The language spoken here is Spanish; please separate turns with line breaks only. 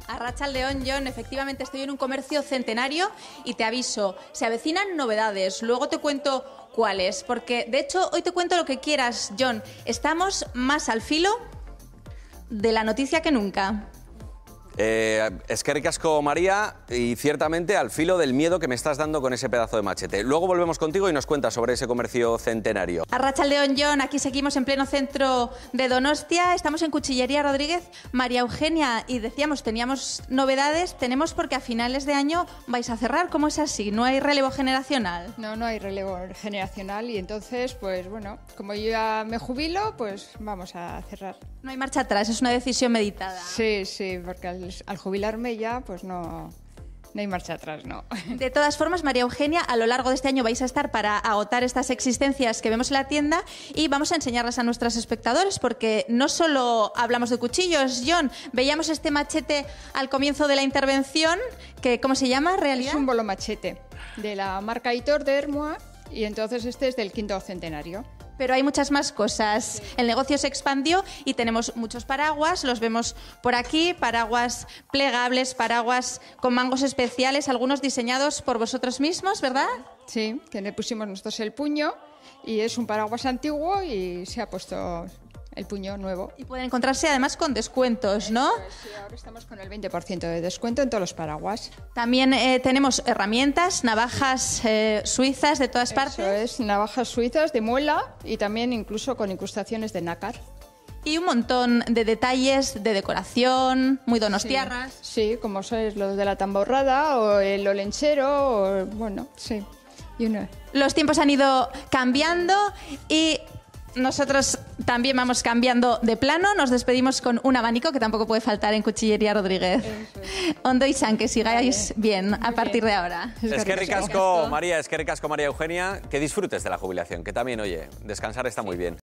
Arratsaldeon, Jon, efectivamente estoy en un comercio centenario y te aviso, se avecinan novedades, luego te cuento cuáles, porque de hecho hoy te cuento lo que quieras, Jon. Estamos más al filo de la noticia que nunca.
Eskerrik asko, María, y ciertamente al filo del miedo que me estás dando con ese pedazo de machete. Luego volvemos contigo y nos cuentas sobre ese comercio centenario.
Arratsaldeon, Jon, aquí seguimos en pleno centro de Donostia, estamos en Cuchillería Rodríguez, María Eugenia, y decíamos, teníamos novedades, tenemos porque a finales de año vais a cerrar, ¿cómo es así? ¿No hay relevo generacional?
No hay relevo generacional y entonces, pues bueno, como yo ya me jubilo, pues vamos a cerrar.
No hay marcha atrás, es una decisión meditada.
Sí, porque al jubilarme ya, pues no hay marcha atrás, no.
De todas formas, María Eugenia, a lo largo de este año vais a estar para agotar estas existencias que vemos en la tienda y vamos a enseñarlas a nuestros espectadores porque no solo hablamos de cuchillos, Jon, veíamos este machete al comienzo de la intervención, que ¿cómo se llama? ¿Realidad?
Es un bolo machete de la marca Hitor de Ermua y entonces este es del 5º centenario.
Pero hay muchas más cosas. El negocio se expandió y tenemos muchos paraguas, los vemos por aquí, paraguas plegables, paraguas con mangos especiales, algunos diseñados por vosotros mismos, ¿verdad?
Sí, que le pusimos nosotros el puño y es un paraguas antiguo y se ha puesto el puño nuevo.
Y pueden encontrarse además con descuentos, ¿no?
Sí, ahora estamos con el 20% de descuento en todos los paraguas.
También tenemos herramientas, navajas suizas de todas partes.
Eso es, navajas suizas de muela y también incluso con incrustaciones de nácar.
Y un montón de detalles de decoración, muy donostiarras.
Sí, como sois los de la tamborrada o el olenchero, o, bueno, sí.
Los tiempos han ido cambiando y nosotros también vamos cambiando de plano. Nos despedimos con un abanico que tampoco puede faltar en Cuchillería Rodríguez. Ondo y San, que sigáis bien a partir de ahora.
Eskerrik asko, María, eskerrik asko, María Eugenia. Que disfrutes de la jubilación, que también, oye, descansar está muy bien.